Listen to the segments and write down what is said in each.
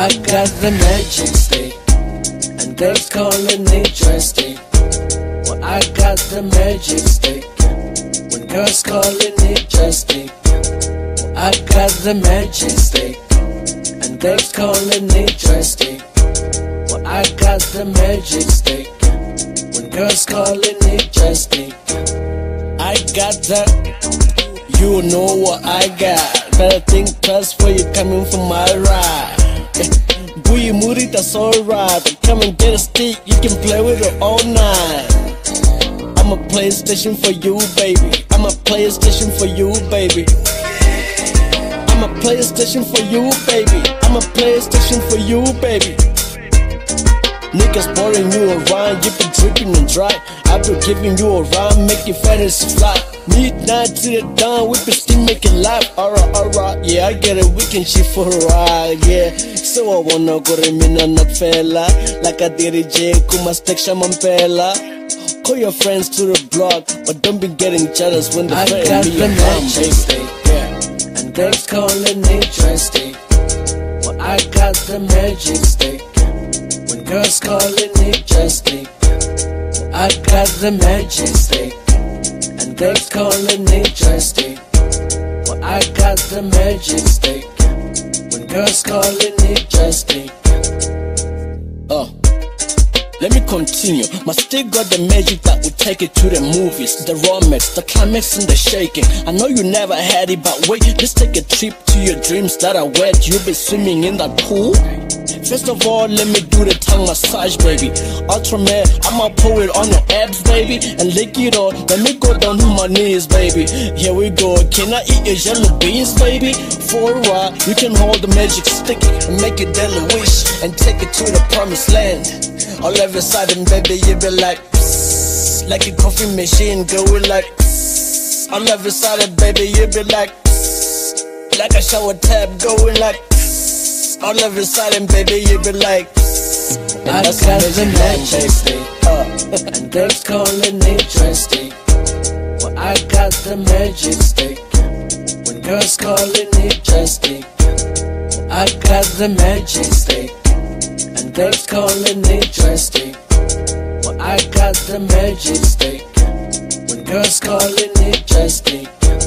I got the magic stick, and girls calling it drastic. Well, I got the magic stick, when girls calling it drastic. Well, I got the magic stick, and girls calling it drastic. Well, I got the magic stick, when girls calling it drastic. I got that, you know what I got. Better think twice before you coming for my ride. Booyah moody, that's alright. But come and get a stick, you can play with it all night. I'm a PlayStation for you, baby. I'm a PlayStation for you, baby. I'm a PlayStation for you, baby. I'm a PlayStation for you, baby. Niggas boring you around, you been dripping and dry. I been giving you a rhyme, make your fantasy fly. Midnight to the dawn, we been still making life. Alright, yeah, I get it, we can shit for a ride, yeah. So I wanna go to me na fella, like I did it, J, kuma steksha mampela. Call your friends to the block, but don't be getting jealous when they threaten me your mom, baby. Yeah, and girls calling it drastic. Well, I got the magic stick, when girls calling it drastic. Well, I got the magic stick, and girls calling it drastic. Well, I got the magic stick, when girls calling it drastic. Let me continue. My stick got the magic that will take it to the movies, the romance, the climax and the shaking. I know you never had it, but wait, let's take a trip to your dreams that are wet. You'll be swimming in that pool. First of all, let me do the tongue massage, baby. Ultraman, I'ma pour it on your abs, baby, and lick it all. Let me go down to my knees, baby. Here we go. Can I eat your yellow beans, baby? For a while, you can hold the magic stick and make it daily wish and take it to the promised land. All of a sudden, baby, you be like, psst, like a coffee machine going like, psst. All of a sudden, baby, you be like, psst, like a shower tap going like, psst. All of a sudden, baby, you be like, psst. And I got the magic stick, and girls calling it drastic. Well, I got the magic stick, when girls calling it drastic. Well, I got the magic stick, and girls calling it drastic. Well, I got the magic stick, when girls calling it drastic.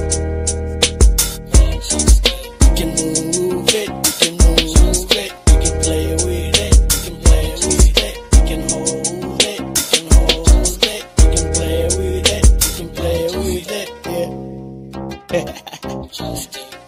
You can move it, you can move it, you can play with it, you can play with it, you can hold it, you can hold it, you can play with it, you can play with it, yeah.